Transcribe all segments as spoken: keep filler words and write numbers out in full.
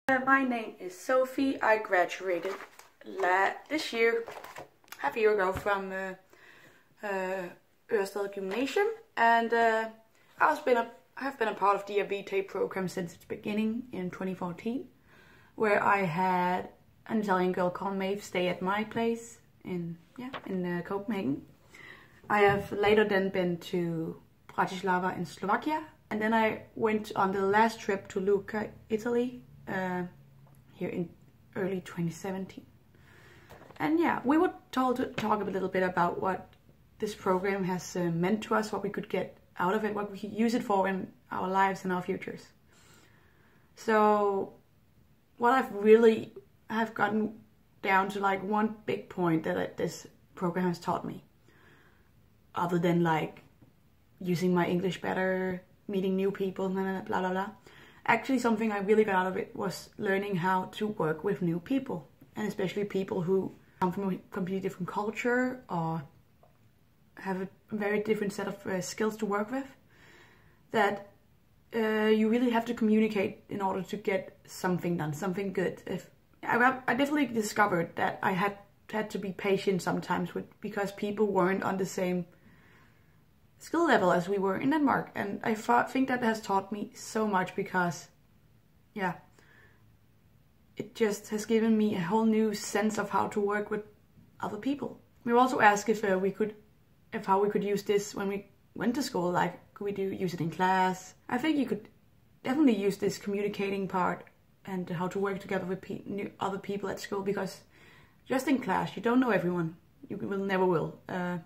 Uh, my name is Sophie. I graduated la this year, half a year ago, from uh, uh, Ørsted Gymnasium, and uh, I've been a I've been a part of the Avite program since its beginning in twenty fourteen, where I had an Italian girl called Maeve stay at my place in yeah in uh, Copenhagen. I have later then been to Bratislava in Slovakia, and then I went on the last trip to Lucca, Italy, uh, here in early twenty seventeen. And yeah, we were told to talk a little bit about what this program has uh, meant to us, what we could get out of it, what we could use it for in our lives and our futures. So what I've really have gotten down to, like, one big point that this program has taught me, other than like using my English better, meeting new people, blah blah blah, blah. Actually, something I really got out of it was learning how to work with new people, and especially people who come from a completely different culture or have a very different set of uh, skills to work with. That uh, you really have to communicate in order to get something done, something good. If I, I definitely discovered that I had had to be patient sometimes with because people weren't on the same skill level as we were in Denmark, and I think that has taught me so much because, yeah, it just has given me a whole new sense of how to work with other people. We were also asked if uh, we could, if how we could use this when we went to school. Like, could we do use it in class? I think you could definitely use this communicating part and how to work together with pe new, other people at school, because just in class you don't know everyone. You will never will. Uh,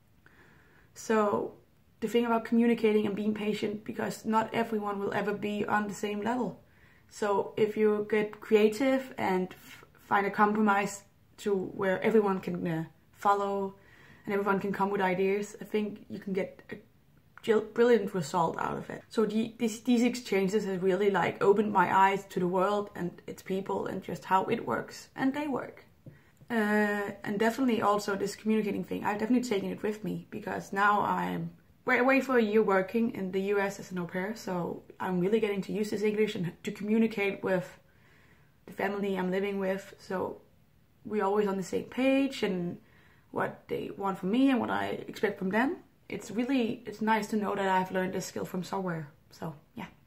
So the thing about communicating and being patient, because not everyone will ever be on the same level. So if you get creative and f find a compromise to where everyone can uh, follow and everyone can come with ideas, I think you can get a brilliant result out of it. So the, this, these exchanges have really like opened my eyes to the world and its people and just how it works, and they work. Uh, and definitely also this communicating thing, I've definitely taken it with me, because now I'm away for a year working in the U S as an au pair, so I'm really getting to use this English and to communicate with the family I'm living with, so we're always on the same page and what they want from me and what I expect from them. It's really, it's nice to know that I've learned this skill from somewhere, so yeah.